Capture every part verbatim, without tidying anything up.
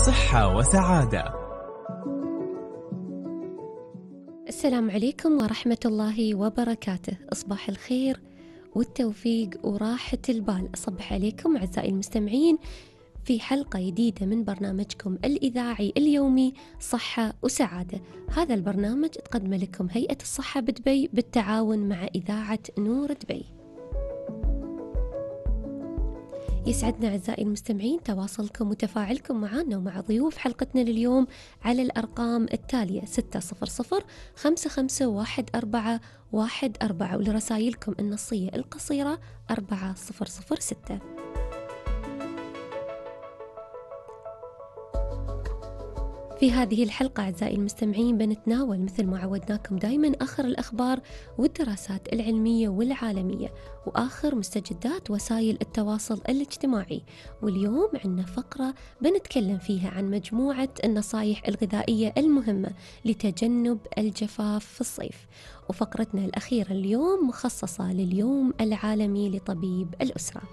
صحة وسعادة. السلام عليكم ورحمة الله وبركاته. أصبح الخير والتوفيق وراحة البال. أصبح عليكم أعزائي المستمعين في حلقة جديدة من برنامجكم الإذاعي اليومي صحة وسعادة. هذا البرنامج تقدم لكم هيئة الصحة بدبي بالتعاون مع إذاعة نور دبي. يسعدنا أعزائي المستمعين تواصلكم وتفاعلكم معنا ومع ضيوف حلقتنا لليوم على الأرقام التالية ستة صفر صفر خمسة خمسة واحد أربعة واحد أربعة ولرسائلكم النصية القصيرة أربعة صفر صفر ستة. في هذه الحلقة أعزائي المستمعين بنتناول مثل ما عودناكم دايما آخر الأخبار والدراسات العلمية والعالمية وآخر مستجدات وسائل التواصل الاجتماعي. واليوم عندنا فقرة بنتكلم فيها عن مجموعة النصائح الغذائية المهمة لتجنب الجفاف في الصيف. وفقرتنا الأخيرة اليوم مخصصة لليوم العالمي لطبيب الأسرة.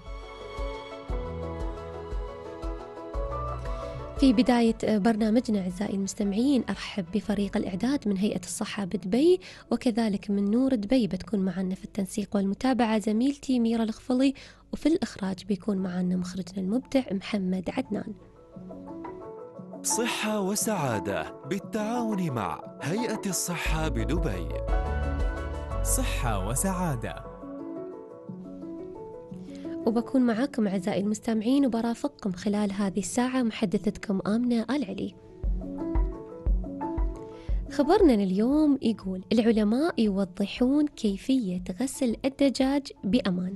في بداية برنامجنا أعزائي المستمعين أرحب بفريق الإعداد من هيئة الصحة بدبي وكذلك من نور دبي. بتكون معنا في التنسيق والمتابعة زميلتي ميرا الخفلي، وفي الإخراج بيكون معنا مخرجنا المبدع محمد عدنان. صحة وسعادة بالتعاون مع هيئة الصحة بدبي. صحة وسعادة. وبكون معاكم أعزائي المستمعين وبرافقكم خلال هذه الساعة محدثتكم آمنة آل علي. خبرنا اليوم يقول العلماء يوضحون كيفية غسل الدجاج بأمان.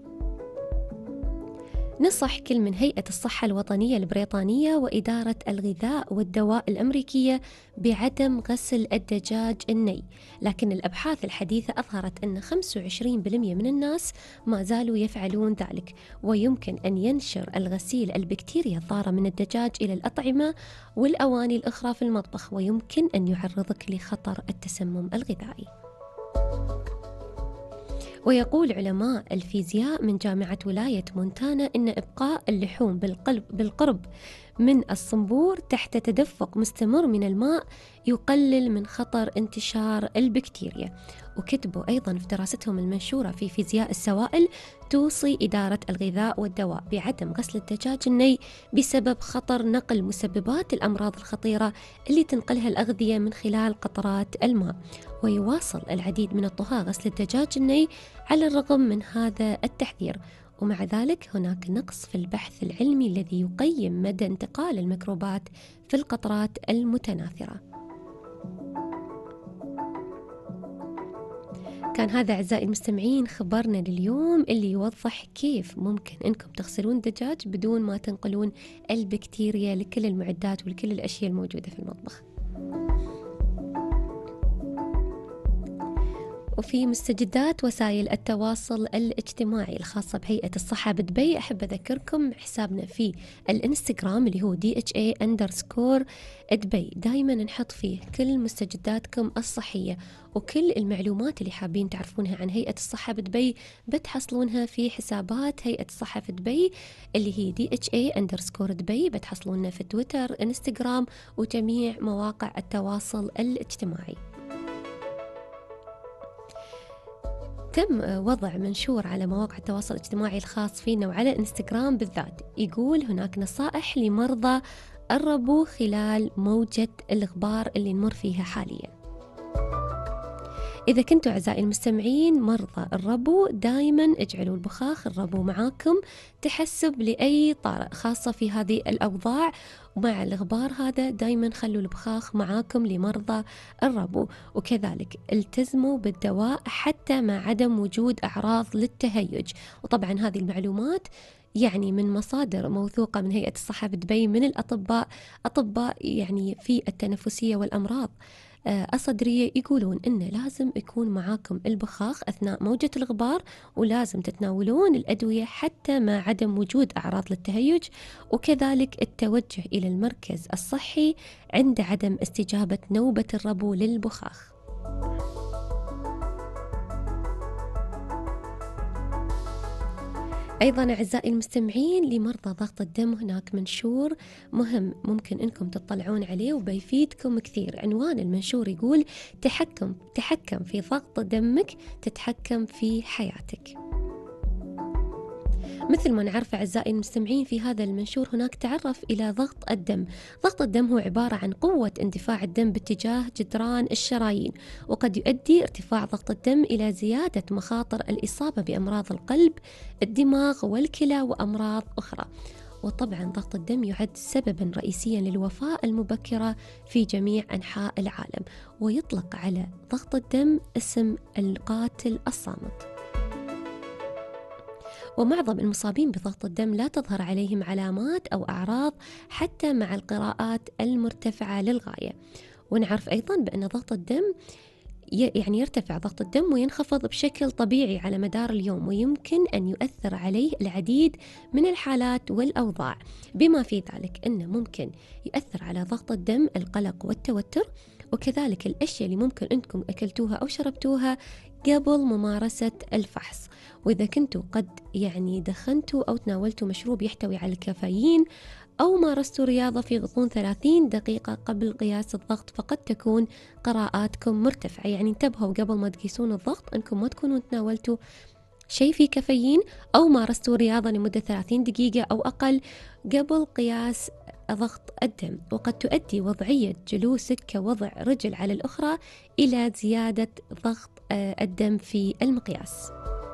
نصح كل من هيئة الصحة الوطنية البريطانية وإدارة الغذاء والدواء الأمريكية بعدم غسل الدجاج الني، لكن الأبحاث الحديثة أظهرت أن خمسة وعشرين بالمئة من الناس ما زالوا يفعلون ذلك، ويمكن أن ينشر الغسيل البكتيريا الضارة من الدجاج إلى الأطعمة والأواني الأخرى في المطبخ، ويمكن أن يعرضك لخطر التسمم الغذائي. ويقول علماء الفيزياء من جامعة ولاية مونتانا إن إبقاء اللحوم بالقلب بالقرب من الصنبور تحت تدفق مستمر من الماء يقلل من خطر انتشار البكتيريا. وكتبوا أيضا في دراستهم المنشورة في فيزياء السوائل توصي إدارة الغذاء والدواء بعدم غسل الدجاج الني بسبب خطر نقل مسببات الأمراض الخطيرة اللي تنقلها الأغذية من خلال قطرات الماء. ويواصل العديد من الطهاة غسل الدجاج الني على الرغم من هذا التحذير، ومع ذلك هناك نقص في البحث العلمي الذي يقيم مدى انتقال الميكروبات في القطرات المتناثرة. كان هذا أعزائي المستمعين خبرنا لليوم اللي يوضح كيف ممكن أنكم تغسلون الدجاج بدون ما تنقلون البكتيريا لكل المعدات ولكل الأشياء الموجودة في المطبخ. وفي مستجدات وسائل التواصل الاجتماعي الخاصة بهيئة الصحة بدبي أحب أذكركم حسابنا في الانستغرام اللي هو دي اتش اي اندرسكور دبي. دايما نحط فيه كل مستجداتكم الصحية وكل المعلومات اللي حابين تعرفونها عن هيئة الصحة بدبي بتحصلونها في حسابات هيئة الصحة في دبي اللي هي دي اتش اي اندرسكور دبي. بتحصلونها في تويتر انستغرام وجميع مواقع التواصل الاجتماعي. تم وضع منشور على مواقع التواصل الاجتماعي الخاص فينا وعلى انستغرام بالذات يقول هناك نصائح لمرضى الربو خلال موجة الغبار اللي نمر فيها حاليا. إذا كنتوا أعزائي المستمعين مرضى الربو دائما اجعلوا البخاخ الربو معاكم تحسب لأي طارئ، خاصة في هذه الأوضاع ومع الغبار هذا دائما خلوا البخاخ معاكم لمرضى الربو. وكذلك التزموا بالدواء حتى مع عدم وجود أعراض للتهيج. وطبعا هذه المعلومات يعني من مصادر موثوقة من هيئة الصحة بدبي من الأطباء أطباء يعني في التنفسية والأمراض الصدرية يقولون إن لازم يكون معاكم البخاخ أثناء موجة الغبار، ولازم تتناولون الأدوية حتى مع عدم وجود أعراض للتهيج، وكذلك التوجه إلى المركز الصحي عند عدم استجابة نوبة الربو للبخاخ. أيضا أعزائي المستمعين لمرضى ضغط الدم هناك منشور مهم ممكن أنكم تطلعون عليه وبيفيدكم كثير. عنوان المنشور يقول تحكم تحكم في ضغط دمك تتحكم في حياتك. مثل ما نعرف أعزائي المستمعين في هذا المنشور هناك تعرف إلى ضغط الدم. ضغط الدم هو عبارة عن قوة اندفاع الدم باتجاه جدران الشرايين، وقد يؤدي ارتفاع ضغط الدم إلى زيادة مخاطر الإصابة بأمراض القلب، الدماغ والكلى وأمراض أخرى. وطبعا ضغط الدم يعد سببا رئيسيا للوفاة المبكرة في جميع أنحاء العالم، ويطلق على ضغط الدم اسم القاتل الصامت. ومعظم المصابين بضغط الدم لا تظهر عليهم علامات أو أعراض حتى مع القراءات المرتفعة للغاية. ونعرف أيضا بأن ضغط الدم يعني يرتفع ضغط الدم وينخفض بشكل طبيعي على مدار اليوم، ويمكن أن يؤثر عليه العديد من الحالات والأوضاع، بما في ذلك أنه ممكن يؤثر على ضغط الدم القلق والتوتر، وكذلك الأشياء اللي ممكن أنكم أكلتوها أو شربتوها قبل ممارسة الفحص. وإذا كنتوا قد يعني دخنتوا أو تناولتوا مشروب يحتوي على الكافيين أو مارستوا رياضة في غضون ثلاثين دقيقة قبل قياس الضغط، فقد تكون قراءاتكم مرتفعة. يعني انتبهوا قبل ما تقيسون الضغط أنكم ما تكونوا تناولتوا شيء فيه كافيين أو مارستوا رياضة لمدة ثلاثين دقيقة أو أقل قبل قياس ضغط الدم. وقد تؤدي وضعية جلوسك كوضع رجل على الأخرى إلى زيادة ضغط الدم في المقياس.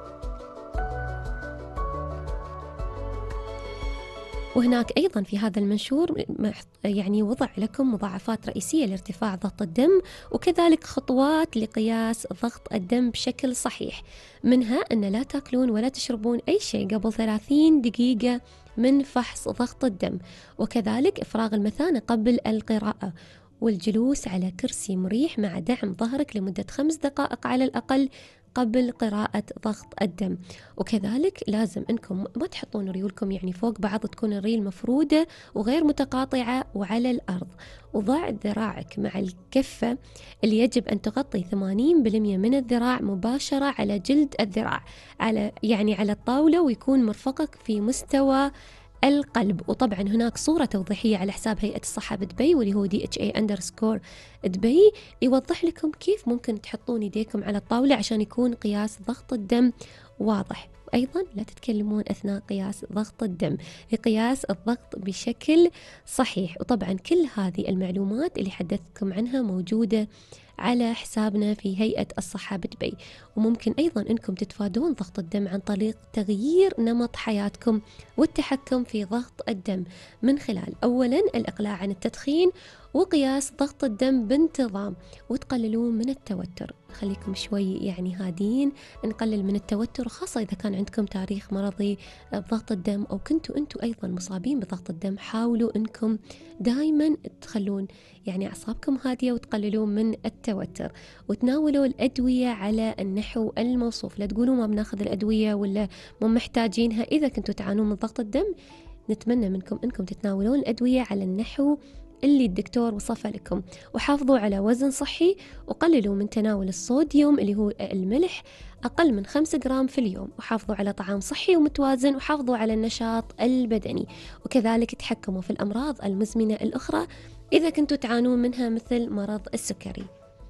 وهناك أيضا في هذا المنشور يعني وضع لكم مضاعفات رئيسية لارتفاع ضغط الدم، وكذلك خطوات لقياس ضغط الدم بشكل صحيح. منها أن لا تأكلون ولا تشربون أي شيء قبل ثلاثين دقيقة من فحص ضغط الدم، وكذلك إفراغ المثانة قبل القراءة، والجلوس على كرسي مريح مع دعم ظهرك لمدة خمس دقائق على الأقل قبل قراءة ضغط الدم. وكذلك لازم أنكم ما تحطون ريولكم يعني فوق بعض، تكون الريل مفرودة وغير متقاطعة وعلى الأرض. وضع ذراعك مع الكفة اللي يجب أن تغطي ثمانين بالمئة من الذراع مباشرة على جلد الذراع، على يعني على الطاولة، ويكون مرفقك في مستوى القلب. وطبعا هناك صورة توضيحية على حساب هيئة الصحة بدبي واللي هو دي اتش اي اندرسكور دبي يوضح لكم كيف ممكن تحطون يديكم على الطاولة عشان يكون قياس ضغط الدم واضح. أيضا لا تتكلمون أثناء قياس ضغط الدم لقياس الضغط بشكل صحيح. وطبعا كل هذه المعلومات اللي حدثتكم عنها موجودة على حسابنا في هيئة الصحة بدبي. وممكن أيضا أنكم تتفادون ضغط الدم عن طريق تغيير نمط حياتكم والتحكم في ضغط الدم من خلال أولا الإقلاع عن التدخين وقياس ضغط الدم بانتظام، وتقللون من التوتر. خليكم شوي يعني هادين، نقلل من التوتر، خاصة إذا كان عندكم تاريخ مرضي بضغط الدم أو كنتوا أنتوا أيضا مصابين بضغط الدم. حاولوا أنكم دائما تخلون يعني أعصابكم هادية وتقللون من التوتر، وتناولوا الأدوية على النحو الموصوف. لا تقولوا ما بناخذ الأدوية ولا ما محتاجينها. إذا كنتوا تعانون من ضغط الدم نتمنى منكم أنكم تتناولون الأدوية على النحو اللي الدكتور وصفه لكم، وحافظوا على وزن صحي، وقللوا من تناول الصوديوم اللي هو الملح أقل من خمسة جرام في اليوم، وحافظوا على طعام صحي ومتوازن، وحافظوا على النشاط البدني. وكذلك تحكموا في الأمراض المزمنة الأخرى إذا كنتوا تعانون منها مثل مرض السكري.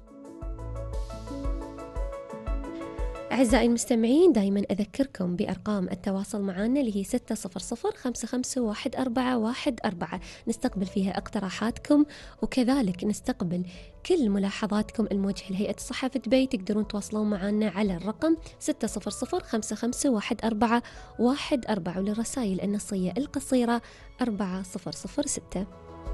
أعزائي المستمعين دايما أذكركم بأرقام التواصل معنا اللي هي ستة صفر صفر خمسة خمسة واحد أربعة واحد أربعة، نستقبل فيها اقتراحاتكم، وكذلك نستقبل كل ملاحظاتكم الموجهة لهيئة الصحة في دبي. تقدرون تواصلون معنا على الرقم ستة صفر صفر خمسة خمسة واحد أربعة واحد أربعة، وللرسائل النصية القصيرة أربعة صفر صفر ستة.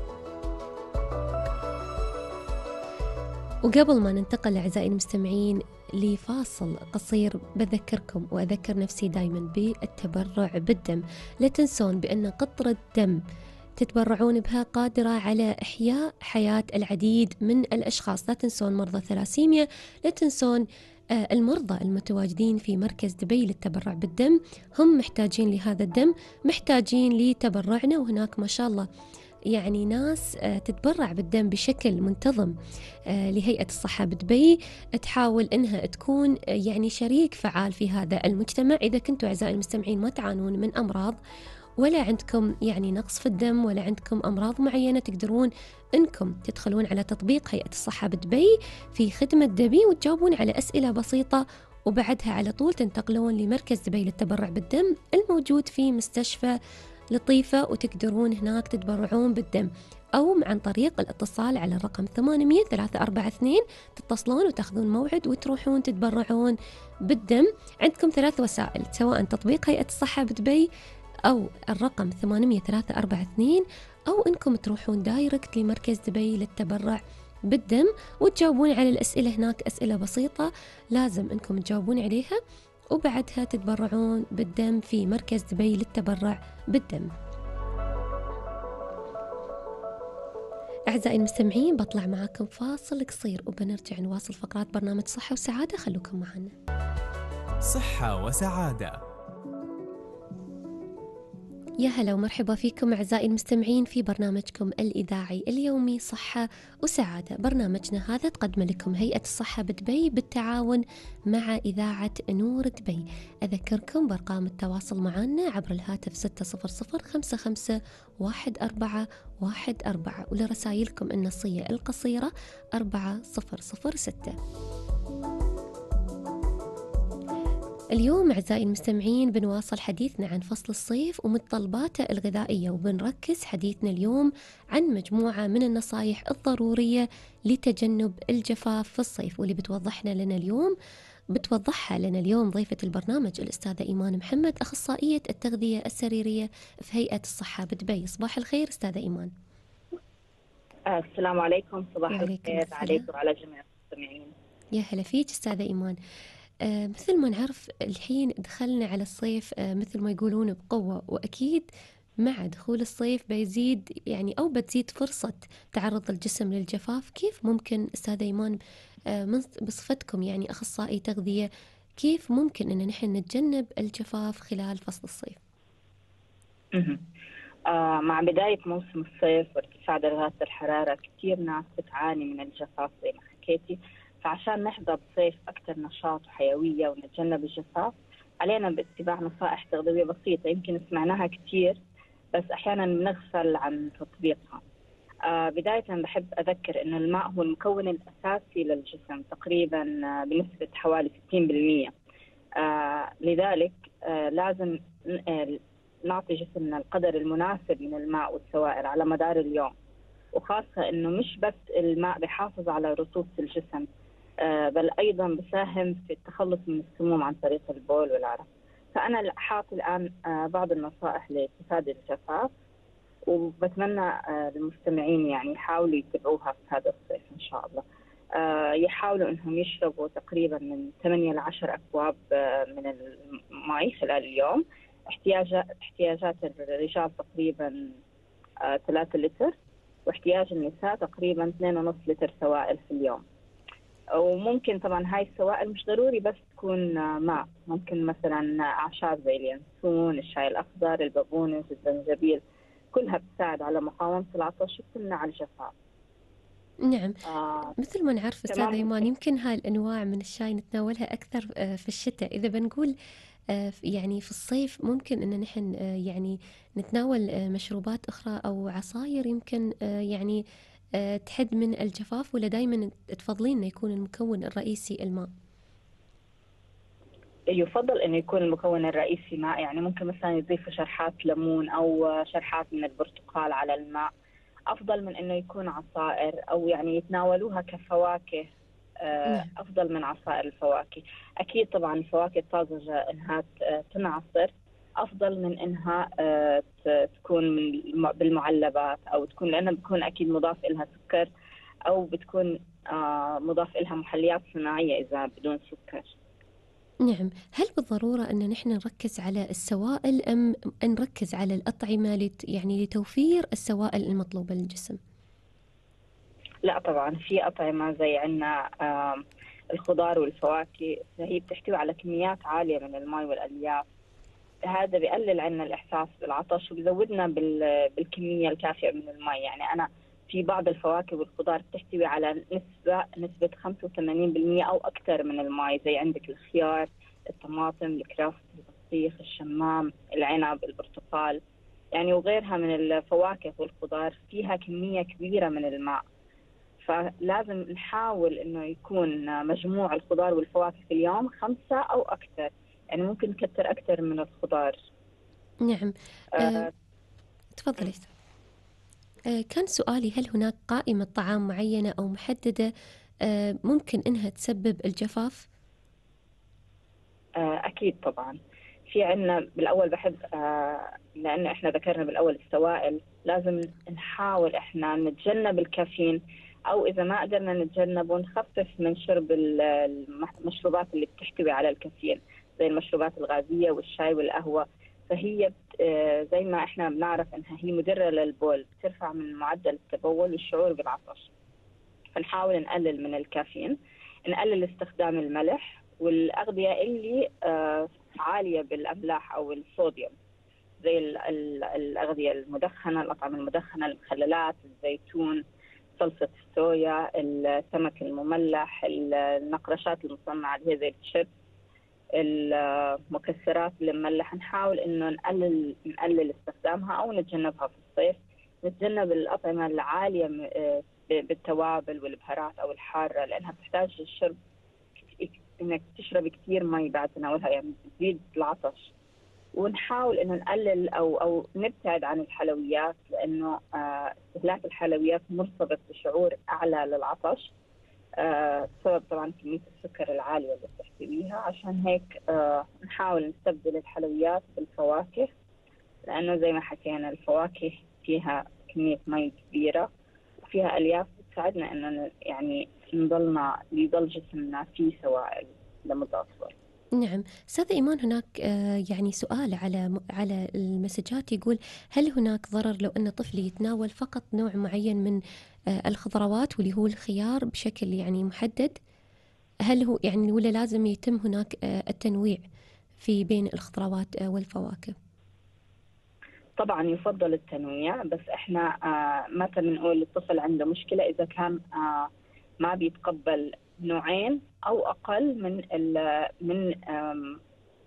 وقبل ما ننتقل أعزائي المستمعين لفاصل قصير، بذكركم وأذكر نفسي دايما بالتبرع بالدم. لا تنسون بأن قطرة دم تتبرعون بها قادرة على إحياء حياة العديد من الأشخاص. لا تنسون مرضى الثلاسيميا، لا تنسون المرضى المتواجدين في مركز دبي للتبرع بالدم، هم محتاجين لهذا الدم، محتاجين لتبرعنا. وهناك ما شاء الله يعني ناس تتبرع بالدم بشكل منتظم لهيئة الصحة بدبي، تحاول إنها تكون يعني شريك فعال في هذا المجتمع. إذا كنتوا أعزائي المستمعين ما تعانون من أمراض، ولا عندكم يعني نقص في الدم، ولا عندكم أمراض معينة، تقدرون إنكم تدخلون على تطبيق هيئة الصحة بدبي في خدمة دبي وتجاوبون على أسئلة بسيطة، وبعدها على طول تنتقلون لمركز دبي للتبرع بالدم الموجود في مستشفى لطيفة، وتقدرون هناك تتبرعون بالدم، أو عن طريق الاتصال على الرقم ثمانمية ثلاثة أربعة اثنين تتصلون وتاخذون موعد وتروحون تتبرعون بالدم. عندكم ثلاث وسائل، سواء تطبيق هيئة الصحة بدبي أو الرقم ثمانمية ثلاثة أربعة اثنين، أو إنكم تروحون دايركت لمركز دبي للتبرع بالدم وتجاوبون على الأسئلة هناك، أسئلة بسيطة لازم إنكم تجاوبون عليها، وبعدها تتبرعون بالدم في مركز دبي للتبرع بالدم. أعزائي المستمعين، بطلع معاكم فاصل قصير وبنرجع نواصل فقرات برنامج صحة وسعادة، خلوكم معنا. صحة وسعادة. يا هلا ومرحبا فيكم أعزائي المستمعين في برنامجكم الإذاعي اليومي صحة وسعادة. برنامجنا هذا تقدم لكم هيئة الصحة بدبي بالتعاون مع إذاعة نور دبي. أذكركم بأرقام التواصل معنا عبر الهاتف ستة صفر صفر خمسة خمسة واحد أربعة واحد أربعة، ولرسائلكم النصية القصيرة أربعة صفر صفر ستة. اليوم أعزائي المستمعين بنواصل حديثنا عن فصل الصيف ومتطلباته الغذائية، وبنركز حديثنا اليوم عن مجموعة من النصائح الضرورية لتجنب الجفاف في الصيف، واللي بتوضحنا لنا اليوم بتوضحها لنا اليوم ضيفة البرنامج الأستاذة إيمان محمد، أخصائية التغذية السريرية في هيئة الصحة بدبي. صباح الخير أستاذة إيمان. السلام عليكم. صباح الخير عليكم وعلى جميع المستمعين. يا هلا فيك أستاذة إيمان. آه مثل ما نعرف الحين دخلنا على الصيف آه مثل ما يقولون بقوة، وأكيد مع دخول الصيف بيزيد يعني أو بتزيد فرصة تعرض الجسم للجفاف. كيف ممكن أستاذة إيمان آه بصفتكم يعني أخصائي تغذية، كيف ممكن أن نحن نتجنب الجفاف خلال فصل الصيف؟ آه مع بداية موسم الصيف وارتفاع درجات الحرارة كثير ناس بتعاني من الجفاف زي ما حكيتي، فعشان نحظى بصيف أكثر نشاط وحيوية ونتجنب الجفاف علينا باتباع نصائح تغذية بسيطة يمكن سمعناها كثير بس أحيانا بنغفل عن تطبيقها. آه بداية بحب أذكر أن الماء هو المكون الأساسي للجسم تقريبا بنسبة حوالي ستين بالمئة. آه لذلك آه لازم آه نعطي جسمنا القدر المناسب من الماء والسوائل على مدار اليوم، وخاصة أنه مش بس الماء بيحافظ على رطوبة الجسم آه بل أيضا بساهم في التخلص من السموم عن طريق البول والعرق. فأنا حاطي الآن آه بعض النصائح لاتفادي الجفاف، وبتمنى آه المستمعين يعني يحاولوا يتبعوها في هذا الصيف إن شاء الله. آه يحاولوا أنهم يشربوا تقريبا من ثمانية إلى عشرة أكواب آه من الماء خلال اليوم. احتياجات احتياجات الرجال تقريبا آه ثلاثة لتر، واحتياج النساء تقريبا اثنين ونص لتر سوائل في اليوم. وممكن طبعا هاي السوائل مش ضروري بس تكون ماء، ممكن مثلا أعشاب زي اليانسون، الشاي الأخضر، البقدونس، الزنجبيل، كلها بتساعد على مقاومة العطش وتمنع الجفاف. نعم. آه مثل ما نعرف أستاذة إيمان، يمكن هاي الأنواع من الشاي نتناولها أكثر في الشتاء. إذا بنقول يعني في الصيف ممكن أن نحن يعني نتناول مشروبات أخرى أو عصاير يمكن يعني تحد من الجفاف، ولا دايما تفضلين أن يكون المكون الرئيسي الماء؟ يفضل أن يكون المكون الرئيسي ماء، يعني ممكن مثلا يضيفوا شرحات ليمون أو شرحات من البرتقال على الماء، أفضل من أنه يكون عصائر، أو يعني يتناولوها كفواكه أفضل من عصائر الفواكه. أكيد طبعا الفواكه الطازجة إنها تنعصر أفضل من إنها تكون بالمعلبات، أو تكون لأنها بتكون أكيد مضاف إلها سكر، أو بتكون مضاف إلها محليات صناعية إذا بدون سكر. نعم. هل بالضرورة أن نحن نركز على السوائل أم أن نركز على الأطعمة لت يعني لتوفير السوائل المطلوبة للجسم؟ لا طبعا في أطعمة زي عنا الخضار والفواكه، هي بتحتوي على كميات عالية من الماء والألياف، هذا بيقلل عنا الإحساس بالعطش وبيزودنا بال- بالكمية الكافية من الماء. يعني أنا في بعض الفواكه والخضار بتحتوي على نسبة نسبة خمسة وثمانين بالمئة أو أكثر من الماء، زي عندك الخيار، الطماطم، الكرفس، البطيخ، الشمام، العنب، البرتقال، يعني وغيرها من الفواكه والخضار فيها كمية كبيرة من الماء. فلازم نحاول إنه يكون مجموع الخضار والفواكه في اليوم خمسة أو أكثر، يعني ممكن نكتر أكثر من الخضار. نعم. آه، آه، تفضلي أستاذ. آه، كان سؤالي هل هناك قائمة طعام معينة أو محددة آه، ممكن إنها تسبب الجفاف؟ آه، أكيد طبعا. في عنا بالأول بحب آه، لأنه إحنا ذكرنا بالأول السوائل، لازم نحاول إحنا نتجنب الكافيين، أو إذا ما قدرنا نتجنبه نخفف من شرب ال- المح- المشروبات اللي بتحتوي على الكافيين، زي المشروبات الغازية والشاي والقهوة. فهي بت- آه، زي ما إحنا بنعرف إنها هي مضرة للبول، بترفع من معدل التبول والشعور بالعطش. فنحاول نقلل من الكافيين، نقلل استخدام الملح والأغذية اللي آه، عالية بالأملاح أو الصوديوم، زي ال- ال- الأغذية المدخنة، الأطعمة المدخنة، المخللات، الزيتون، صلصة الصويا، السمك المملح، النقرشات المصنعة اللي هي زي الشيبس، المكسرات المملحة. نحاول إنه نقلل نقلل استخدامها أو نتجنبها في الصيف. نتجنب الأطعمة العالية م- آه، ب- بالتوابل والبهارات أو الحارة، لأنها بتحتاج الشرب، إنك تشرب كثير مي بعد تناولها، يعني بتزيد العطش. ونحاول إنه نقلل أو أو نبتعد عن الحلويات، لأنه آه، استهلاك الحلويات مرتبط بشعور أعلى للعطش، آه، بسبب طبعا كمية السكر العالية اللي بتحتويها. عشان هيك آه، نحاول نستبدل الحلويات بالفواكه، لأنه زي ما حكينا الفواكه فيها كمية مي كبيرة وفيها ألياف بتساعدنا إنه ن- يعني نضلنا يضل جسمنا فيه سوائل لمدة أطول. نعم. أستاذة إيمان، هناك آه، يعني سؤال على م- على المسجات يقول هل هناك ضرر لو أن طفلي يتناول فقط نوع معين من آه، الخضروات واللي هو الخيار بشكل يعني محدد؟ هل هو يعني ولا لازم يتم هناك آه، التنويع في بين الخضروات آه، والفواكه؟ طبعا يفضل التنويع، بس احنا آه، متى بنقول الطفل عنده مشكلة إذا كان آه، ما بيتقبل نوعين أو أقل من ال من آم،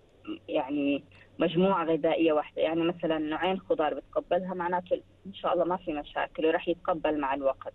يعني مجموعة غذائية واحدة. يعني مثلا نوعين خضار بتقبلها، معناته إن شاء الله ما في مشاكل وراح يتقبل مع الوقت.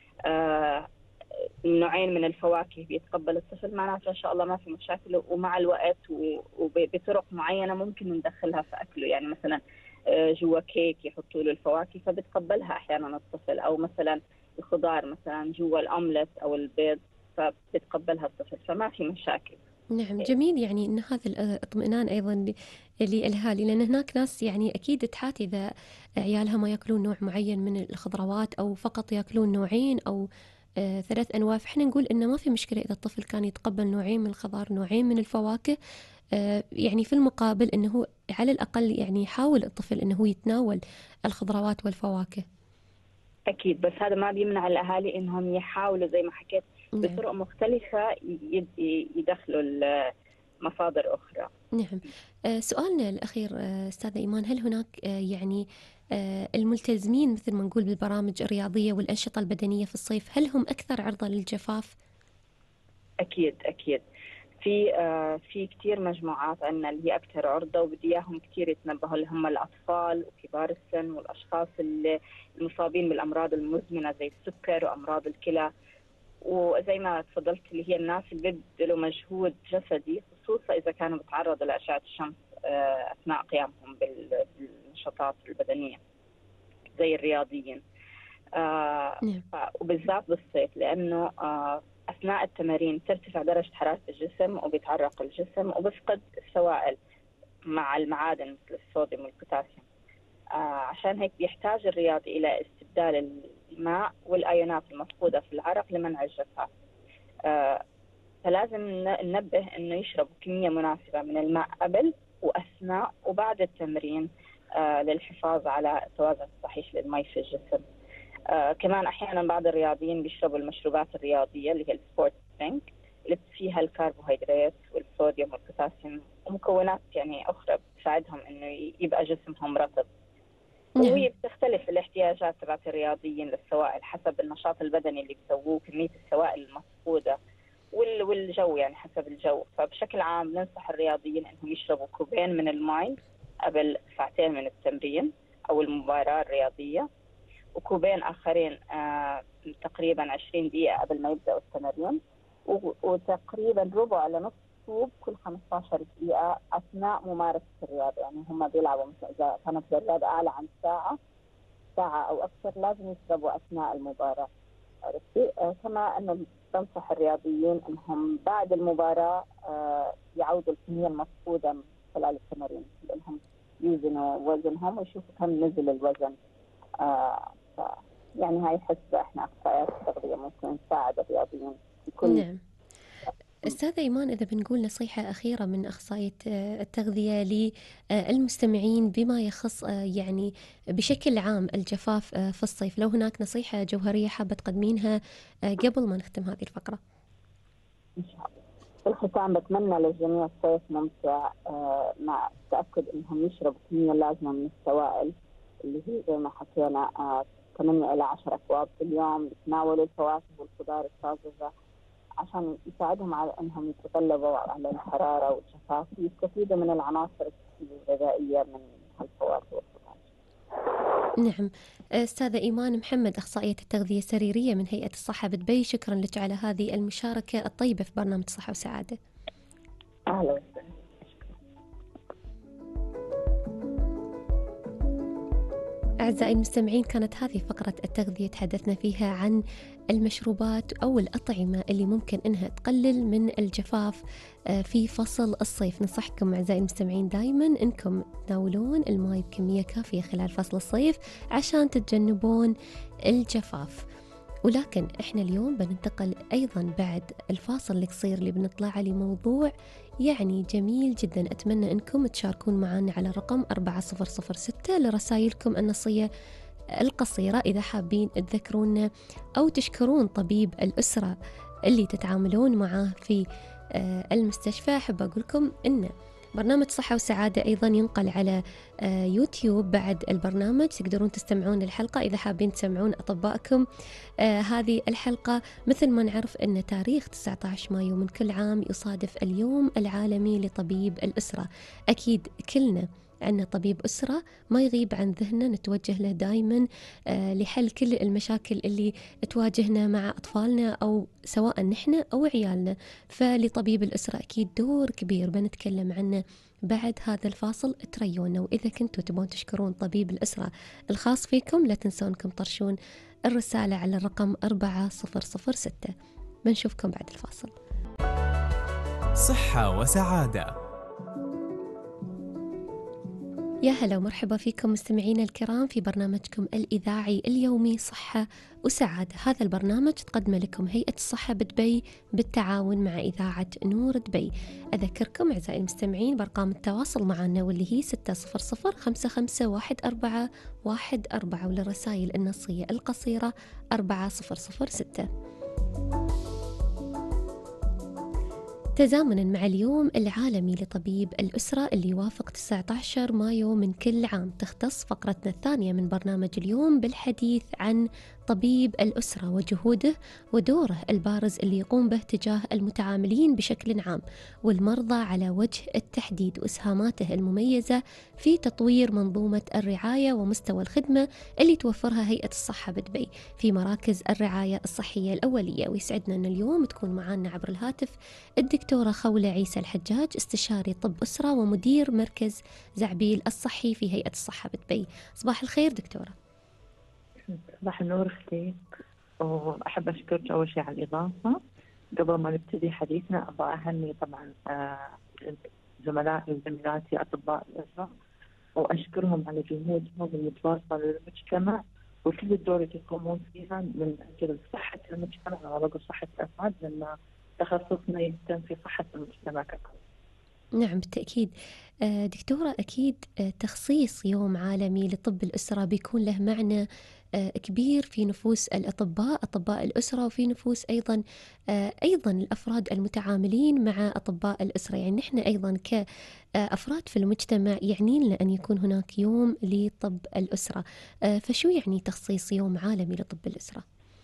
آه، نوعين من الفواكه بيتقبل الطفل، معناته إن شاء الله ما في مشاكل، ومع الوقت وبطرق معينة ممكن ندخلها في أكله. يعني مثلا آه، جوا كيك يحطوا له الفواكه فبتقبلها أحيانا الطفل، أو مثلا الخضار مثلا جوا الأومليت أو البيض فبتقبلها الطفل، فما في مشاكل. نعم، جميل. يعني أن هذا الاطمئنان أيضا ل- للأهالي، لأن هناك ناس يعني أكيد تحات إذا عيالها ما يأكلون نوع معين من الخضروات أو فقط يأكلون نوعين أو آه، ثلاث أنواع. فإحنا نقول إنه ما في مشكلة إذا الطفل كان يتقبل نوعين من الخضار، نوعين من الفواكه. آه، يعني في المقابل إنه هو على الأقل يعني يحاول الطفل إنه هو يتناول الخضروات والفواكه. أكيد، بس هذا ما بيمنع الأهالي إنهم يحاولوا زي ما حكيت نعم. بطرق مختلفة ي- يدخلوا مصادر أخرى. نعم. آه، سؤالنا الأخير آه، أستاذة إيمان، هل هناك آه، يعني آه، الملتزمين مثل ما نقول بالبرامج الرياضية والأنشطة البدنية في الصيف هل هم أكثر عرضة للجفاف؟ أكيد أكيد. في آه في كثير مجموعات عندنا اللي هي أكثر عرضة، وبدي إياهم كثير يتنبهوا، اللي هم الأطفال وكبار السن والأشخاص اللي المصابين بالأمراض المزمنة زي السكر وأمراض الكلى، وزي ما تفضلت اللي هي الناس اللي بيبذلوا مجهود جسدي، خصوصا إذا كانوا بيتعرضوا لأشعة الشمس آه أثناء قيامهم بال- بالنشاطات البدنية زي الرياضيين. آه نعم. ف- وبالذات بالصيف، لأنه آه أثناء التمارين ترتفع درجة حرارة الجسم وبيتعرق الجسم وبفقد السوائل مع المعادن مثل الصوديوم والبوتاسيوم. آه عشان هيك بيحتاج الرياضي إلى استبدال الماء والأيونات المفقودة في العرق لمنع الجفاف. آه فلازم ن- ننبه إنه يشربوا كمية مناسبة من الماء قبل وأثناء وبعد التمرين، آه للحفاظ على التوازن الصحيح للمي في الجسم. آه كمان أحيانا بعض الرياضيين بيشربوا المشروبات الرياضية اللي هي السبورت درينك، اللي فيها الكربوهيدرات والصوديوم والبوتاسيوم ومكونات يعني أخرى بتساعدهم إنه يبقى جسمهم رطب. نعم. وهي بتختلف الاحتياجات تبعت الرياضيين للسوائل حسب النشاط البدني اللي بيسووه، كمية السوائل المفقودة والجو، يعني حسب الجو. فبشكل عام ننصح الرياضيين إنهم يشربوا كوبين من الماء قبل ساعتين من التمرين أو المباراة الرياضية، وكوبين آخرين آه تقريبا عشرين دقيقة قبل ما يبدأوا التمرين، وتقريبا ربع إلى نص كوب كل خمسة عشر دقيقة أثناء ممارسة الرياضة. يعني هم بيلعبوا مثلا إذا كانت الرياضة أعلى عن ساعة ساعة أو أكثر لازم يشربوا أثناء المباراة. عرفتي؟ آه كما أنه تنصح الرياضيين أنهم بعد المباراة آه يعودوا الكمية المفقودة من خلال التمارين، لأنهم يوزنوا وزنهم ويشوفوا كم نزل الوزن. آه يعني هاي حسبة إحنا أخصائيات التغذية ممكن نساعد الرياضيين بكل. نعم. أستاذة إيمان، إذا بنقول نصيحة أخيرة من أخصائية التغذية للمستمعين بما يخص يعني بشكل عام الجفاف في الصيف، لو هناك نصيحة جوهرية حابة تقدمينها قبل ما نختم هذه الفقرة. إن شاء الله. في الختام بتمنى للجميع صيف ممتع مع التأكد إنهم يشربوا كمية لازمة من السوائل اللي هي زي ما حكينا ثمانية إلى عشرة أكواب في اليوم، يتناولوا الفواكه والخضار الطازجة عشان يساعدهم على أنهم يتغلبوا على الحرارة والجفاف ويستفيدوا من العناصر الغذائية من الفواكه والخضار. نعم. أستاذة إيمان محمد، أخصائية التغذية السريرية من هيئة الصحة بدبي، شكرا لك على هذه المشاركة الطيبة في برنامج صحة وسعادة. أهلا وسهلا. أعزائي المستمعين، كانت هذه فقرة التغذية تحدثنا فيها عن المشروبات أو الأطعمة اللي ممكن إنها تقلل من الجفاف في فصل الصيف. ننصحكم أعزائي المستمعين دايما إنكم تناولون الماء بكمية كافية خلال فصل الصيف عشان تتجنبون الجفاف. ولكن إحنا اليوم بننتقل أيضا بعد الفاصل القصير اللي بنطلع لموضوع يعني جميل جدا. أتمنى أنكم تشاركون معنا على رقم أربعة صفر صفر ستة لرسائلكم النصية القصيرة إذا حابين تذكرونا أو تشكرون طبيب الأسرة اللي تتعاملون معاه في المستشفى. أحب أقولكم أن برنامج صحة وسعادة أيضا ينقل على يوتيوب بعد البرنامج، تقدرون تستمعون للحلقة إذا حابين تسمعون أطبائكم هذه الحلقة. مثل ما نعرف أن تاريخ تسعة عشر مايو من كل عام يصادف اليوم العالمي لطبيب الأسرة. أكيد كلنا عندنا طبيب أسرة ما يغيب عن ذهننا، نتوجه له دايما لحل كل المشاكل اللي تواجهنا مع أطفالنا أو سواء نحن أو عيالنا. فلطبيب الأسرة أكيد دور كبير بنتكلم عنه بعد هذا الفاصل. تريونا، وإذا كنتوا تبون تشكرون طبيب الأسرة الخاص فيكم لا تنسونكم طرشون الرسالة على الرقم أربعة صفر صفر ستة. بنشوفكم بعد الفاصل. صحة وسعادة. يا هلا ومرحبا فيكم مستمعينا الكرام في برنامجكم الإذاعي اليومي صحة وسعادة. هذا البرنامج تقدم لكم هيئة الصحة بدبي بالتعاون مع إذاعة نور دبي. أذكركم أعزائي المستمعين بأرقام التواصل معنا واللي هي ستة صفر صفر خمسة خمسة واحد أربعة واحد أربعة، وللرسائل النصية القصيرة أربعة صفر صفر ستة. تزامنا مع اليوم العالمي لطبيب الأسرة اللي يوافق تسعة عشر مايو من كل عام، تختص فقرتنا الثانية من برنامج اليوم بالحديث عن طبيب الأسرة وجهوده ودوره البارز اللي يقوم به تجاه المتعاملين بشكل عام والمرضى على وجه التحديد، وإسهاماته المميزة في تطوير منظومة الرعاية ومستوى الخدمة اللي توفرها هيئة الصحة بدبي في مراكز الرعاية الصحية الأولية. ويسعدنا أن اليوم تكون معنا عبر الهاتف الدكتورة خولة عيسى الحجاج، استشاري طب أسرة ومدير مركز زعبيل الصحي في هيئة الصحة بدبي. صباح الخير دكتورة. صباح النور أختي، وأحب أشكرك أول شيء على الإضافة. قبل ما نبتدي حديثنا أبغى أهني طبعا زملائي وزميلاتي أطباء الأسرة وأشكرهم على جهودهم المتواصلة للمجتمع وكل الدور اللي يقومون فيها من أجل صحة المجتمع ورقم صحة الأفراد، لأن تخصصنا يهتم في صحة المجتمع ككل. نعم بالتأكيد دكتورة. أكيد تخصيص يوم عالمي لطب الأسرة بيكون له معنى كبير في نفوس الأطباء، أطباء الأسرة، وفي نفوس أيضا أيضا الأفراد المتعاملين مع أطباء الأسرة. يعني نحن أيضا كأفراد في المجتمع يعني لنا أن يكون هناك يوم لطب الأسرة. فشو يعني تخصيص يوم عالمي لطب الأسرة؟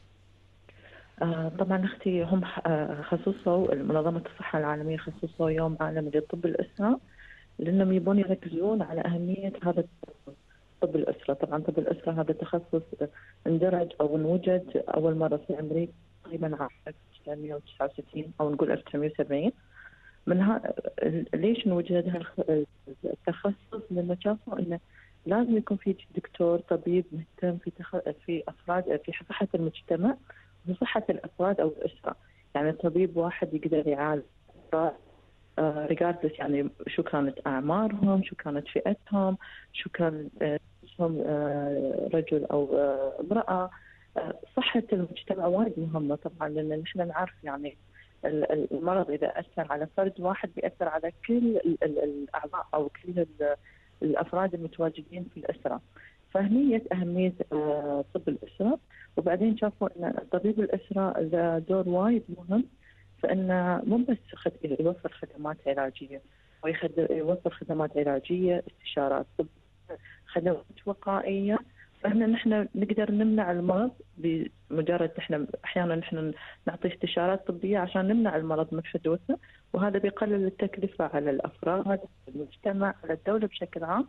طبعا أختي هم خصصوا منظمة الصحة العالمية خصصوا يوم عالمي لطب الأسرة لأنهم يبون يركزون على أهمية هذا طب الأسرة. طبعا طب الأسرة هذا تخصص اندرج أو انوجد أول مرة في أمريكا تقريبا عام ألف وتسعمئة وتسعة وستين أو نقول ألف وتسعمئة وسبعين. من ها ليش انوجد التخصص؟ لأنه شافوا إنه لازم يكون في دكتور طبيب مهتم في تخ... في أفراد في صحة المجتمع وفي صحة الأفراد أو الأسرة. يعني طبيب واحد يقدر يعالج أفراد ريجاردلس، يعني شو كانت أعمارهم، شو كانت فئتهم، شو كان اسمهم رجل أو امرأة. صحة المجتمع وايد مهمة طبعا، لأن نحن نعرف يعني المرض إذا أثر على فرد واحد بيأثر على كل الأعضاء أو كل الأفراد المتواجدين في الأسرة. فهمية أهمية طب الأسرة. وبعدين شافوا أن طبيب الأسرة له دور وايد مهم، فإنه مو بس يوفر خدمات علاجية، ويوفر خدمات علاجية، استشارات طب، خدمات وقائية. فإحنا نحن نقدر نمنع المرض بمجرد إحنا أحيانا نحن نعطي استشارات طبية عشان نمنع المرض من حدوثه، وهذا بيقلل التكلفة على الأفراد، المجتمع، على الدولة بشكل عام،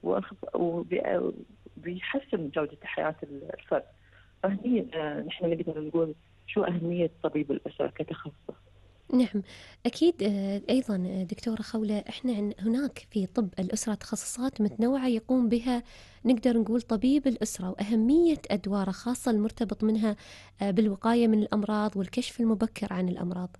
وبيحسن جودة حياة الفرد. فهي نحن نقدر نقول شو أهمية طبيب الأسرة كتخصص. نعم أكيد. أيضا دكتورة خولة، إحنا هناك في طب الأسرة تخصصات متنوعة يقوم بها نقدر نقول طبيب الأسرة، وأهمية أدواره خاصة المرتبط منها بالوقاية من الأمراض والكشف المبكر عن الأمراض.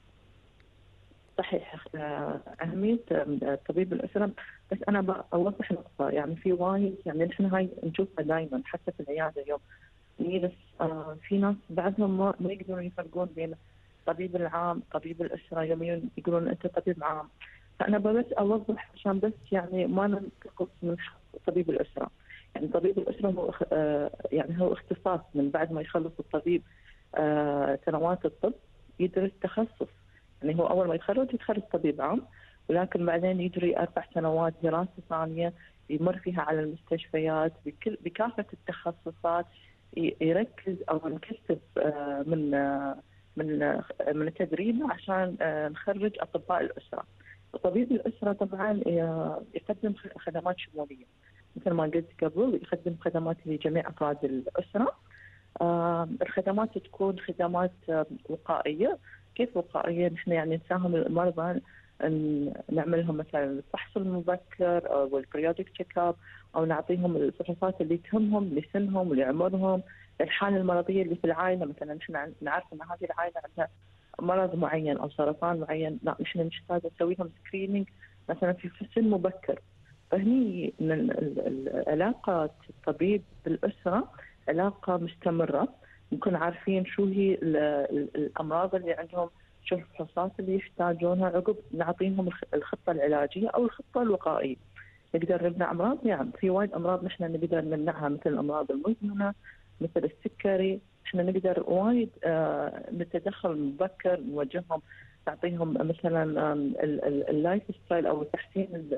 صحيح، أهمية طبيب الأسرة. بس أنا بوضح نقطة، يعني في وايد يعني نحن هاي نشوفها دائما حتى في العيادة اليوم. بس في ناس بعضهم ما يقدرون يفرقون بين طبيب العام طبيب الأسرة، يوم يقولون أنت طبيب عام. فأنا بس أوضح عشان بس يعني ما ننتقص من طبيب الأسرة. يعني طبيب الأسرة هو يعني هو اختصاص، من بعد ما يخلص الطبيب سنوات الطب يدرس تخصص. يعني هو أول ما يتخرج يتخرج طبيب عام، ولكن بعدين يجري أربع سنوات دراسة ثانية يمر فيها على المستشفيات بكل بكافة التخصصات، يركز أو نكثف من من من التدريب عشان نخرج أطباء الأسرة. طبيب الأسرة طبعا يقدم خدمات شمولية مثل ما قلت قبل، يقدم خدمات لجميع أفراد الأسرة. الخدمات تكون خدمات وقائية. كيف وقائية؟ نحن يعني نساهم المرضى أن نعمل لهم مثلا الفحص المبكر أو البريودك تشيك اب، أو نعطيهم الفحوصات اللي تهمهم لسنهم ولعمرهم، الحالة المرضية اللي في العائلة. مثلا نحن نعرف أن هذه العائلة عندها مرض معين أو سرطان معين، لا نحن نحتاج نسوي لهم سكرينينج مثلا في سن مبكر. فهني من العلاقة الطبيب بالأسرة علاقة مستمرة، نكون عارفين شو هي الأمراض اللي عندهم، شو الفحوصات اللي يحتاجونها، عقب نعطيهم الخطة العلاجية أو الخطة الوقائية. نقدر نمنع أمراض، يعني في وايد أمراض نحن نقدر نمنعها مثل الأمراض المزمنة مثل السكري. نحن نقدر وايد آه نتدخل مبكر، نوجههم نعطيهم مثلا اللايف ستايل أو تحسين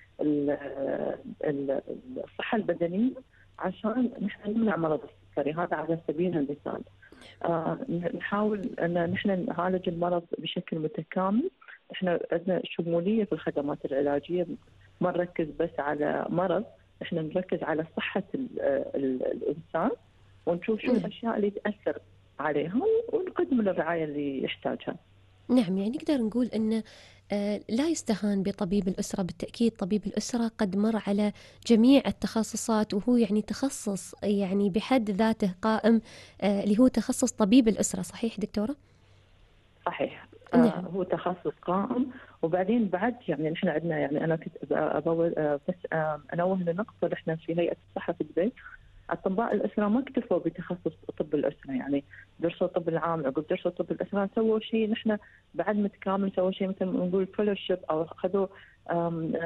الصحة البدنية عشان نحن نمنع مرض السكري. هذا على سبيل المثال. آه نحاول أن نحن نعالج المرض بشكل متكامل. نحن عندنا شمولية في الخدمات العلاجية، ما نركز بس على مرض، نحن نركز على صحة ال ال الإنسان، ونشوف شو الأشياء اللي تأثر عليها ونقدم له الرعاية اللي يحتاجها. نعم، يعني نقدر نقول أن لا يستهان بطبيب الأسرة. بالتأكيد طبيب الأسرة قد مر على جميع التخصصات، وهو يعني تخصص يعني بحد ذاته قائم، اللي هو تخصص طبيب الأسرة. صحيح دكتورة؟ صحيح. نعم. آه هو تخصص قائم. وبعدين بعد يعني نحن عندنا، يعني أنا كنت أبول بس أنوه لنقطة، نحن في هيئة الصحة في دبي أطباء الأسرة ما اكتفوا بتخصص طب الأسرة، يعني درسوا طب العام عقب درسوا طب الأسرة، سووا شيء نحن بعد متكامل، سووا شيء مثل ما نقول فيلوشيب أو أخذوا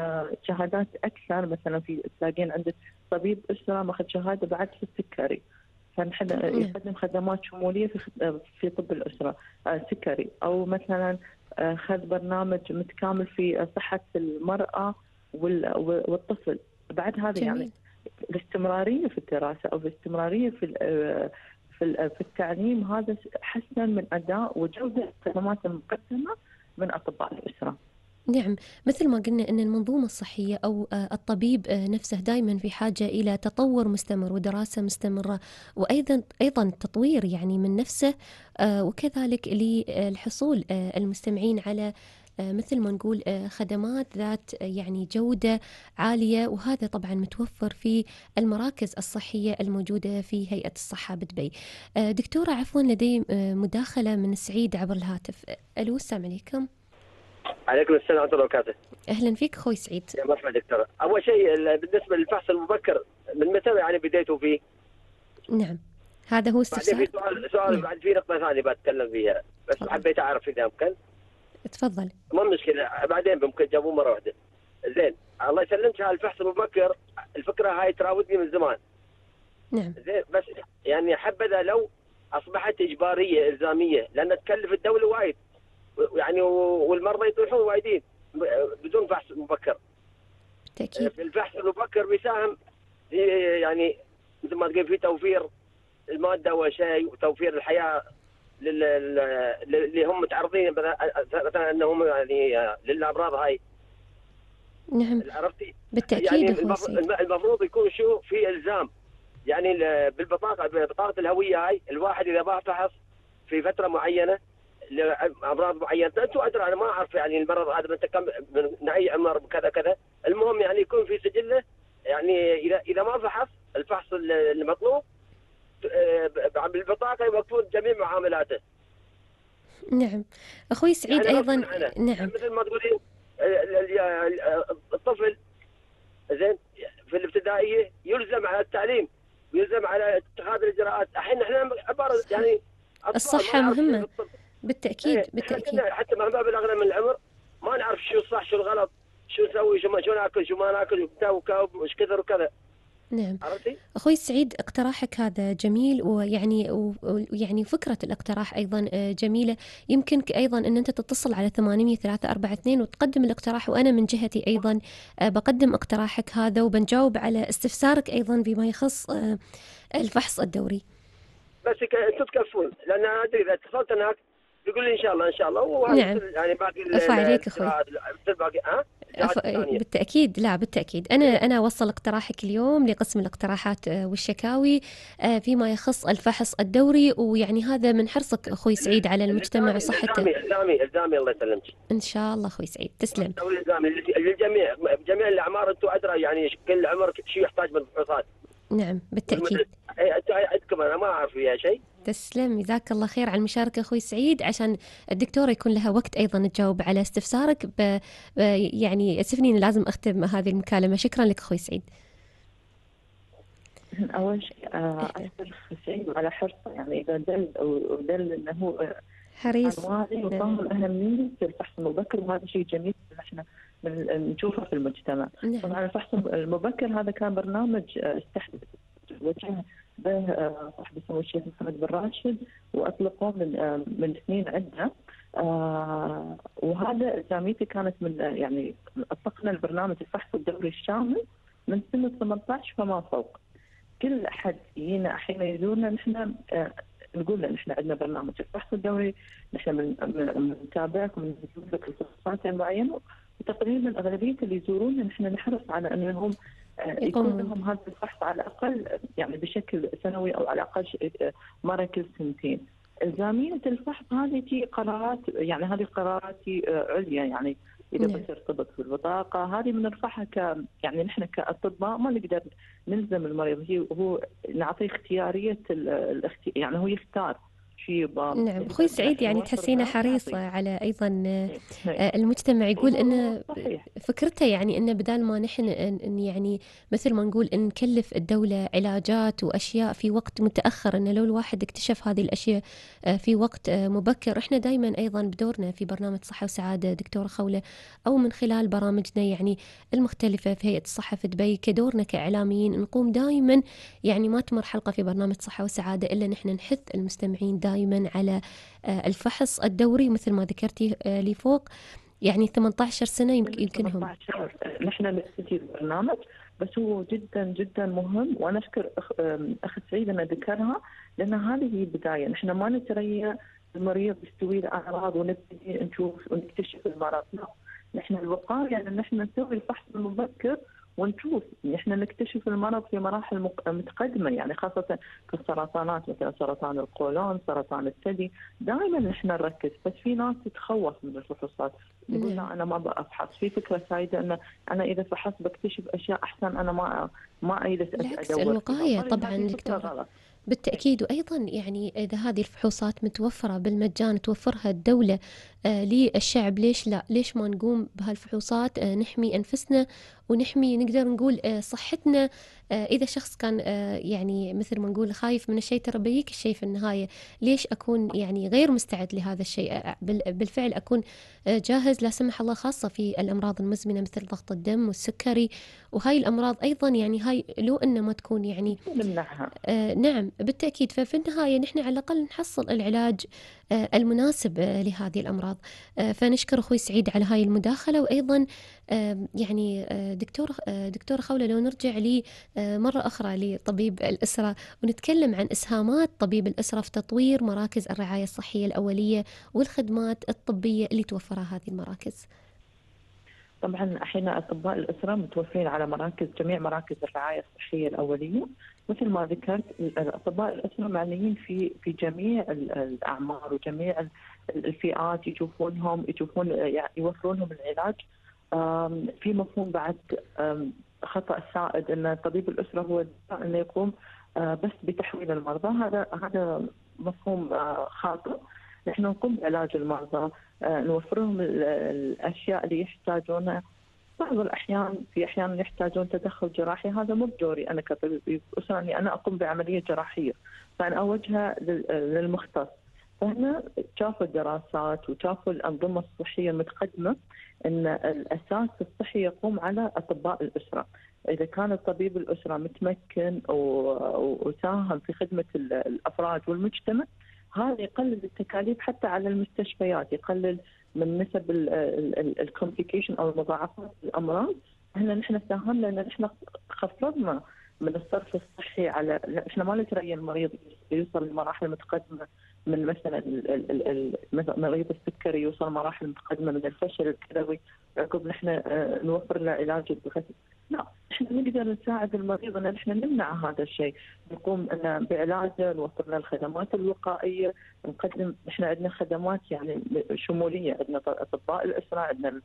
شهادات أكثر. مثلا في تلاقين عندك طبيب أسرة ماخذ شهادة بعد في السكري، فنحن يقدم خدمات شموليه في في طب الاسره، سكري، او مثلا خذ برنامج متكامل في صحه المراه والطفل. بعد هذا جميل. يعني الاستمراريه في الدراسه او الاستمراريه في في في التعليم، هذا حسن من اداء وجوده الخدمات المقدمه من اطباء الاسره. نعم، مثل ما قلنا أن المنظومة الصحية أو الطبيب نفسه دائما في حاجة إلى تطور مستمر ودراسة مستمرة، وأيضا أيضا تطوير يعني من نفسه، وكذلك للحصول المستمعين على مثل ما نقول خدمات ذات يعني جودة عالية، وهذا طبعا متوفر في المراكز الصحية الموجودة في هيئة الصحة بدبي. دكتورة عفوا، لدي مداخلة من سعيد عبر الهاتف. ألو، السلام عليكم. عليكم السلام ورحمة الله وبركاته. أهلا فيك أخوي سعيد. يا مرحبا دكتورة. أول شيء بالنسبة للفحص المبكر، من متى يعني بديتوا فيه؟ نعم، هذا هو استفسار. بعدين في سؤال سؤال بعد في نقطة ثانية بتكلم فيها، بس فضل. حبيت أعرف إذا ممكن. تفضل. ما مشكلة، بعدين ممكن جابوه مرة واحدة. زين، الله يسلمك، هالفحص المبكر الفكرة هاي تراودني من زمان. نعم. زين، بس يعني حبذا لو أصبحت إجبارية إلزامية، لأن تكلف الدولة وايد. يعني والمرضى يطيحون وايدين بدون فحص مبكر. بالتأكيد. في الفحص المبكر بيساهم في يعني مثل ما تقول في توفير المادة أول شيء، وتوفير الحياة اللي هم متعرضين مثلا أنهم يعني للأمراض هاي. نعم. عرفتي؟ بالتأكيد. يعني المفروض يكون شو في إلزام، يعني بالبطاقة بطاقة الهوية هاي، الواحد إذا باع فحص في فترة معينة لأمراض معينة، أنتم أدرى، أنا ما أعرف يعني المرض هذا من كم من أي عمر كذا كذا، المهم يعني يكون في سجله، يعني إذا إذا ما فحص الفحص المطلوب بالبطاقة يوقفون جميع معاملاته. نعم أخوي سعيد، يعني أيضا يعني نعم مثل ما تقولين الطفل زين في الابتدائية يلزم على التعليم ويلزم على اتخاذ الإجراءات. الحين احنا عبارة يعني الصحة مهمة. بالتأكيد. ايه بالتأكيد. حتى مهما بلغنا من العمر ما نعرف شو الصح شو الغلط، شو نسوي، شو ما شو ناكل شو ما ناكل وش كثر وكذا. نعم. عرفتي؟ أخوي سعيد، اقتراحك هذا جميل، ويعني ويعني فكرة الاقتراح أيضا جميلة. يمكنك أيضا أن أنت تتصل على ثمانية ثلاثة أربعة اثنين وتقدم الاقتراح، وأنا من جهتي أيضا بقدم اقتراحك هذا، وبنجاوب على استفسارك أيضا بما يخص الفحص الدوري. بس انتم تكفون، لأن أدري إذا اتصلت هناك بيقول لي إن شاء الله إن شاء الله. نعم. يعني باقي عفوا عليك أخوي. باقي ها؟ بالتأكيد. لا بالتأكيد، أنا أنا أوصل اقتراحك اليوم لقسم الاقتراحات والشكاوي فيما يخص الفحص الدوري، ويعني هذا من حرصك أخوي سعيد على المجتمع وصحته. إلزامي إلزامي إلزامي الله يسلمك. إن شاء الله أخوي سعيد، تسلم. الدوري إلزامي للجميع، جميع الأعمار. أنتم أدرى يعني كل عمر شو يحتاج من فحوصات. نعم بالتأكيد. أنتم عندكم أنا ما أعرف فيها شيء. تسلم، جزاك الله خير على المشاركة أخوي سعيد، عشان الدكتورة يكون لها وقت أيضا تجاوب على استفسارك. ب... يعني أسفني إن لازم أختم هذه المكالمة. شكرا لك أخوي سعيد. أول شيء أشكر سعيد على حرصه، يعني إذا دل ودل إنه هو حريص وفهم أهمية الفحص المبكر، وهذا شيء جميل إحنا نشوفه في المجتمع. نعم. طبعا الفحص المبكر هذا كان برنامج استحدث وجه به صاحب السمو الشيخ محمد بن راشد، واطلقوه من من سنين عده. آه وهذا التاميتي كانت من يعني اطلقنا البرنامج الفحص الدوري الشامل من سنه ثمانية عشر فما فوق. كل احد يجينا حين يزورنا نحن آه نقول له نحن عندنا برنامج الفحص الدوري، نحن بنتابعكم ونجيب لك الفحوصات المعينه، وتقريبا اغلبيه اللي يزورونا نحن نحرص على انهم يكون لهم هذا الفحص على الأقل يعني بشكل سنوي أو على الأقل مرة كل سنتين. إلزامية الفحص هذه قرارات، يعني هذه قرارات عليا، يعني إذا بس ارتبط بالبطاقة هذه بنرفعها ك يعني نحن كأطباء ما نقدر نلزم المريض، هي هو نعطيه اختيارية الاختي... يعني هو يختار شيبة. نعم أخوي سعيد، يعني تحسينه حريص على أيضا المجتمع، يقول إنه فكرته يعني إنه بدال ما نحن إن يعني مثل ما نقول إن نكلف الدولة علاجات وأشياء في وقت متأخر، إنه لو الواحد اكتشف هذه الأشياء في وقت مبكر. إحنا دايما أيضا بدورنا في برنامج صحة وسعادة دكتورة خولة، أو من خلال برامجنا يعني المختلفة في هيئة الصحة في دبي، كدورنا كإعلاميين نقوم دائما، يعني ما تمر حلقة في برنامج صحة وسعادة إلا نحن نحث المستمعين دائما على الفحص الدوري مثل ما ذكرتي لي فوق يعني ثمانية عشر سنة يمكنهم. نحن نبتدي البرنامج، بس هو جدا جدا مهم، وأنا أشكر أخ, أخ سعيد أنه ذكرها، لأن هذه هي البداية. نحن ما نتريى المريض يستوي له أعراض ونبتدي نشوف ونكتشف المرض، لا، نحن الوقاية يعني نحن نسوي الفحص المبكر ونشوف، نحن نكتشف المرض في مراحل متقدمة، يعني خاصة في السرطانات مثل سرطان القولون، سرطان الثدي، دائما نحن نركز. بس في ناس تتخوف من الفحوصات، يقول لا أنا ما بفحص. في فكرة سائدة أن أنا إذا فحصت بكتشف أشياء أحسن، أنا ما ما أجلس أدور. الوقاية طبعا دكتورة بالتأكيد. وأيضا يعني إذا هذه الفحوصات متوفرة بالمجان توفرها الدولة آه للشعب، ليش لا؟ ليش ما نقوم بهالفحوصات آه نحمي أنفسنا ونحمي نقدر نقول آه صحتنا. آه إذا شخص كان آه يعني مثل ما نقول خايف من الشيء، ترى بيجيك الشيء في النهاية. ليش أكون يعني غير مستعد لهذا الشيء؟ بالفعل أكون آه جاهز لا سمح الله، خاصة في الأمراض المزمنة مثل ضغط الدم والسكري وهاي الأمراض أيضا، يعني هاي لو أن ما تكون يعني نمنعها. آه نعم بالتأكيد. ففي النهاية نحن على الأقل نحصل العلاج آه المناسب آه لهذه الأمراض. آه فنشكر أخوي سعيد على هاي المداخلة. وأيضا آه يعني آه دكتور آه دكتورة خولة، لو نرجع لي آه مرة أخرى لطبيب الأسرة ونتكلم عن إسهامات طبيب الأسرة في تطوير مراكز الرعاية الصحية الأولية والخدمات الطبية اللي توفرها هذه المراكز. طبعا احنا اطباء الاسره متوفرين على مراكز جميع مراكز الرعايه الصحيه الاوليه. مثل ما ذكرت اطباء الاسره معنيين في في جميع الاعمار وجميع الفئات، يشوفونهم يشوفون يعني يوفرون لهم العلاج. في مفهوم بعد خطا سائد ان طبيب الاسره هو انه يقوم بس بتحويل المرضى، هذا هذا مفهوم خاطئ. نحن نقوم بعلاج المرضى، نوفر لهم الأشياء اللي يحتاجونها. بعض الأحيان في أحيان يحتاجون تدخل جراحي، هذا مو بدوري أنا كطبيب أسرة أني أنا أقوم بعملية جراحية، فأنا أوجهها للمختص. فهنا شافوا الدراسات وشافوا الأنظمة الصحية المتقدمة أن الأساس الصحي يقوم على أطباء الأسرة. إذا كان الطبيب الأسرة متمكن وساهم في خدمة الأفراد والمجتمع، هذا يقلل التكاليف حتى على المستشفيات، يقلل من نسب الكومبليكيشن او المضاعفات الامراض. هنا نحن ساهمنا ان نحن خفضنا من الصرف الصحي على، احنا ما نتريى المريض يوصل لمراحل متقدمه من مثلا مريض السكري يوصل مراحل متقدمه من الفشل الكلوي، عقب نحن نوفر له علاج الغث. لا، احنا نقدر نساعد المريض ان احنا نمنع هذا الشيء، نقوم بعلاجه، نوفر له الخدمات الوقائيه، نقدم. احنا عندنا خدمات يعني شموليه، عندنا اطباء الاسره، عندنا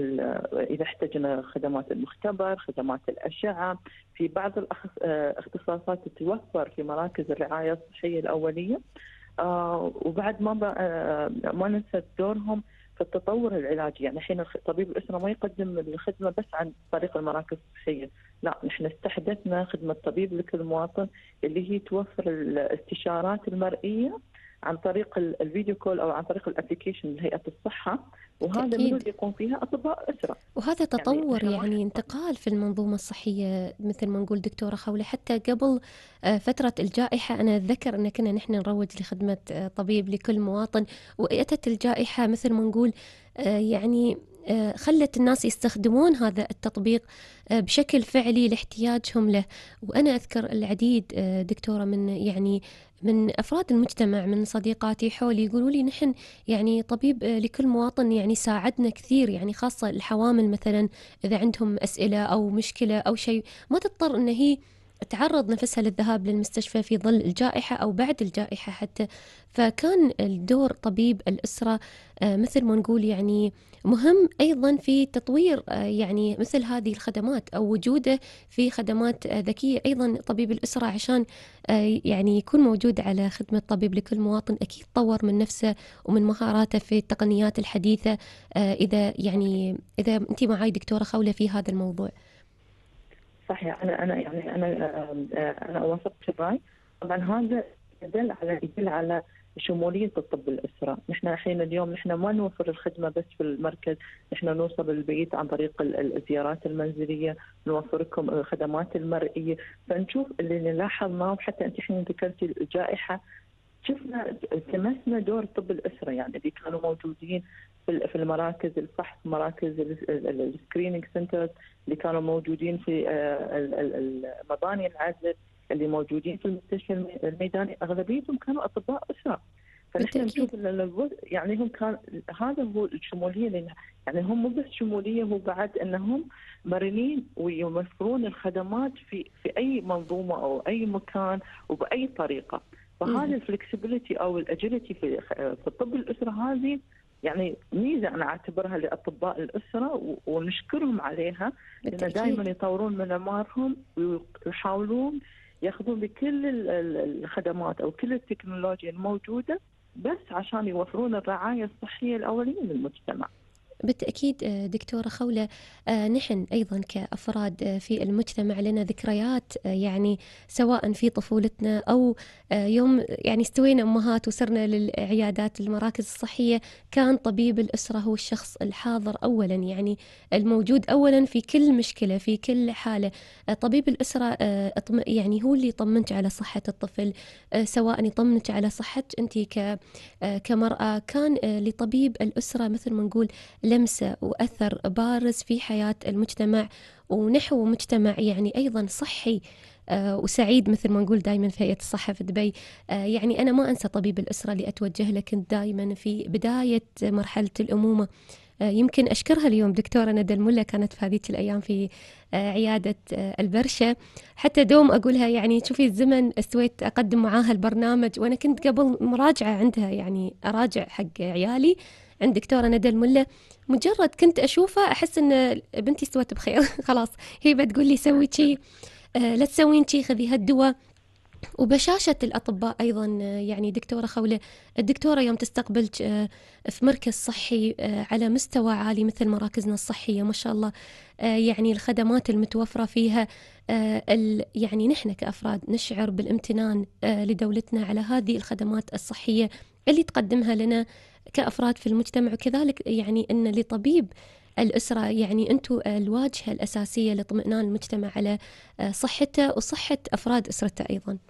اذا احتاجنا خدمات المختبر، خدمات الاشعه، في بعض الاختصاصات تتوفر في مراكز الرعايه الصحيه الاوليه. آه وبعد ما آه ما ننسى دورهم في التطور العلاجي. يعني الحين طبيب الأسرة ما يقدم الخدمة بس عن طريق المراكز الصحية، لا، نحن استحدثنا خدمة طبيب لكل مواطن اللي هي توفر الاستشارات المرئية عن طريق الفيديو كول أو عن طريق الابليكيشن لهيئة الصحة، وهذا من اللي يقوم فيها أطباء أسرة. وهذا تطور يعني, يعني انتقال في المنظومة الصحية مثل ما نقول دكتورة خولة. حتى قبل فترة الجائحة أنا أتذكر أن كنا نحن نروج لخدمة طبيب لكل مواطن، وأتت الجائحة مثل ما نقول يعني خلت الناس يستخدمون هذا التطبيق بشكل فعلي لاحتياجهم له. وأنا أذكر العديد دكتورة من يعني من أفراد المجتمع، من صديقاتي حولي، يقولوا لي نحن يعني طبيب لكل مواطن يعني ساعدنا كثير، يعني خاصة الحوامل مثلا إذا عندهم أسئلة أو مشكلة أو شيء ما تضطر أن هي تعرض نفسها للذهاب للمستشفى في ظل الجائحة أو بعد الجائحة حتى. فكان الدور طبيب الأسرة مثل ما نقول يعني مهم أيضا في تطوير يعني مثل هذه الخدمات أو وجوده في خدمات ذكية. أيضا طبيب الأسرة عشان يعني يكون موجود على خدمة طبيب لكل مواطن أكيد طور من نفسه ومن مهاراته في التقنيات الحديثة. إذا يعني إذا أنت معي دكتورة خولة في هذا الموضوع. صحيح. انا انا يعني انا انا وافقت الراي. طبعا هذا يدل على يدل على شموليه الطب الاسره. نحن الحين اليوم نحن ما نوفر الخدمه بس في المركز، نحن نوصل البيت عن طريق الزيارات المنزليه، نوفر لكم الخدمات المرئيه. فنشوف اللي لاحظناه، وحتى انت حين ذكرتي الجائحه شفنا التمسنا دور طب الاسره، يعني اللي كانوا موجودين في المراكز الفحص، مراكز السكرينينج سنترز اللي كانوا موجودين في المباني العزل، اللي موجودين في المستشفى الميداني، اغلبيتهم كانوا اطباء اسره. فنحن نشوف يعني هم كان هذا هو الشموليه لنا. يعني هم مو بس شموليه، هو بعد انهم مرنين ويوفرون الخدمات في في اي منظومه او اي مكان وباي طريقه. فهذه الفلكسبيليتي او الاجيلتي في في الطب الاسره هذه يعني ميزه انا اعتبرها لاطباء الاسره، ونشكرهم عليها، لان دائما يطورون من اعمارهم ويحاولون ياخذون بكل الخدمات او كل التكنولوجيا الموجوده بس عشان يوفرون الرعايه الصحيه الاوليه للمجتمع. بالتأكيد دكتورة خولة، نحن أيضا كأفراد في المجتمع لنا ذكريات، يعني سواء في طفولتنا أو يوم يعني استوينا أمهات وصرنا للعيادات المراكز الصحية، كان طبيب الأسرة هو الشخص الحاضر أولا، يعني الموجود أولا في كل مشكلة في كل حالة. طبيب الأسرة يعني هو اللي يطمنك على صحة الطفل، سواء يطمنك على صحتك أنت كمرأة. كان لطبيب الأسرة مثل ما نقول لمسة وأثر بارز في حياة المجتمع، ونحو مجتمع يعني أيضا صحي وسعيد مثل ما نقول دائما في هيئة الصحة في دبي. يعني أنا ما أنسى طبيب الأسرة اللي أتوجه له، كنت دائما في بداية مرحلة الأمومة. يمكن أشكرها اليوم دكتورة ندى الملا، كانت في هذه الأيام في عيادة البرشة، حتى دوم أقولها يعني شوفي الزمن استويت أقدم معاها البرنامج، وأنا كنت قبل مراجعة عندها يعني أراجع حق عيالي عند دكتورة ندى الملا، مجرد كنت أشوفها أحس إن بنتي استوت بخير. خلاص هي بتقول لي سوي شي، آه لا تسوين شي، خذي هالدواء. وبشاشة الأطباء أيضا، يعني دكتورة خولة الدكتورة يوم تستقبلك في مركز صحي على مستوى عالي مثل مراكزنا الصحية ما شاء الله، يعني الخدمات المتوفرة فيها، يعني نحن كأفراد نشعر بالامتنان لدولتنا على هذه الخدمات الصحية اللي تقدمها لنا كأفراد في المجتمع. وكذلك يعني أن لطبيب الأسرة يعني أنتم الواجهة الأساسية لاطمئنان المجتمع على صحته وصحة أفراد أسرته أيضا.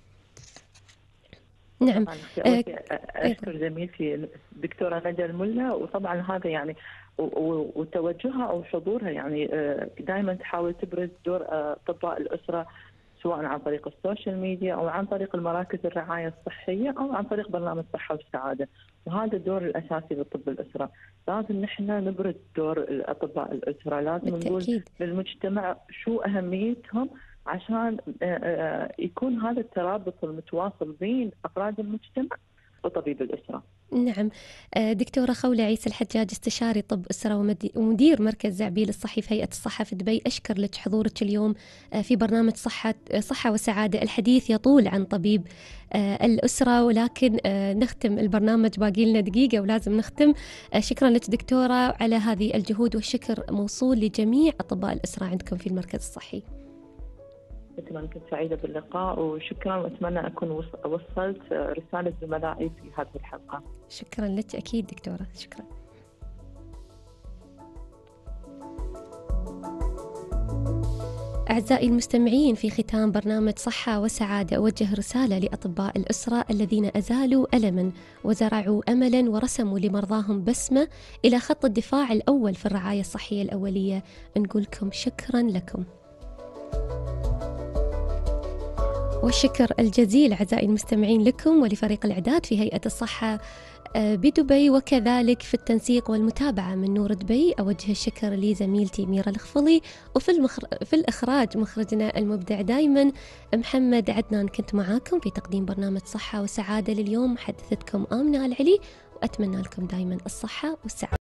نعم. أشكر زميلتي الدكتورة ندى الملا، وطبعا هذا يعني وتوجهها أو حضورها يعني دائما تحاول تبرز دور أطباء الأسرة، سواء عن طريق السوشيال ميديا أو عن طريق المراكز الرعاية الصحية أو عن طريق برنامج صحة والسعادة. وهذا الدور الأساسي للطب الأسرة. لازم نحن نبرز دور أطباء الأسرة، لازم نقول للمجتمع شو أهميتهم عشان يكون هذا الترابط المتواصل بين أفراد المجتمع وطبيب الأسرة. نعم. دكتورة خولة عيسى الحجاج، استشاري طب أسرة ومدير مركز زعبيل الصحي في هيئة الصحة في دبي، أشكر لك حضورك اليوم في برنامج صحة صحة وسعادة. الحديث يطول عن طبيب الأسرة، ولكن نختم البرنامج، باقي لنا دقيقة ولازم نختم. شكرا لك دكتورة على هذه الجهود، والشكر موصول لجميع أطباء الأسرة عندكم في المركز الصحي. أتمنى كنت سعيدة باللقاء، وشكرا، وأتمنى أكون وصلت رسالة زملائي في هذه الحلقة. شكرا لك أكيد دكتورة، شكرا. أعزائي المستمعين، في ختام برنامج صحة وسعادة أوجه رسالة لأطباء الأسرة الذين أزالوا ألما وزرعوا أملا ورسموا لمرضاهم بسمة إلى خط الدفاع الأول في الرعاية الصحية الأولية. نقول لكم شكرا لكم، والشكر الجزيل أعزائي المستمعين لكم ولفريق الإعداد في هيئة الصحة بدبي، وكذلك في التنسيق والمتابعة من نور دبي. أوجه الشكر لزميلتي ميرا الخفلي، وفي المخر... في الإخراج مخرجنا المبدع دايما محمد عدنان. كنت معاكم في تقديم برنامج صحة وسعادة لليوم، محدثتكم آمنة العلي، وأتمنى لكم دايما الصحة والسعادة.